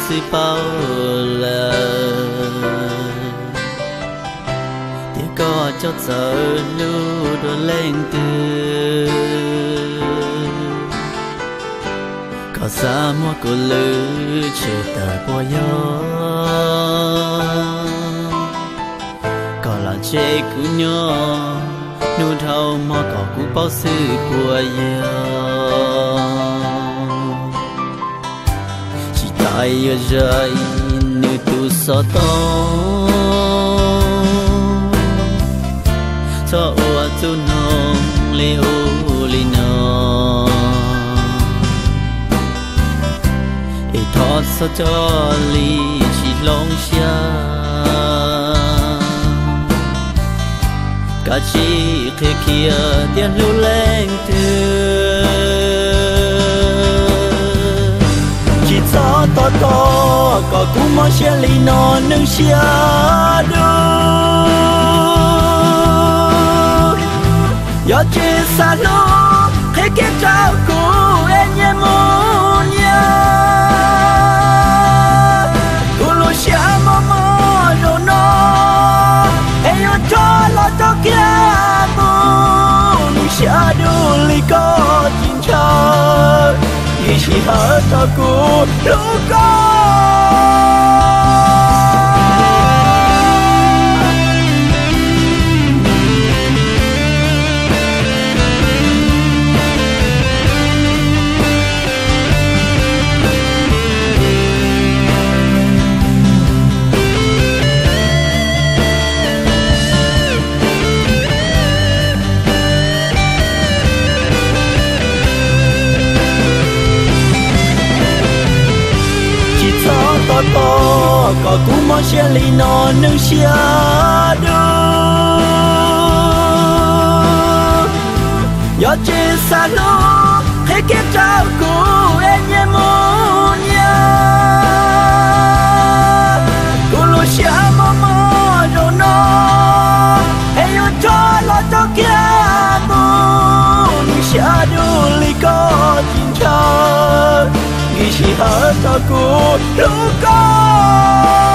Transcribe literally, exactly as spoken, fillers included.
sự bao là tiếng có cho giờ lưu đồ lên từ có xa mua cô lư chỉ tờ bò gió có là chê cú nhỏ nụ thâu mà có cú bao sự của gió chỉ tại ở rơi nụ tu so to cho ô tu nông li ô li nông e thọ so cho li chỉ long xa cả chỉ khi kia tiền lưu lên từ chỉ cho to to có cũng mong xe li non nâng xa đâu giờ chỉ xa lúc khi kết trao của em nhé muốn nhớ cô lúc xa mơ mơ rồi nó em yêu cho lo cho kia muốn đi xa đủ lý có chính chờ vì chỉ hết cho cô lúc có to có cũng mong xe li non nâng xa đâu giờ chỉ xa lúc khi kết trao của em nhé muốn nhớ cô lúc xa mơ mơ rồi nó em yêu cho lo cho kia muốn xa đủ lý có chính chờ vì chỉ hết cho cô lúc có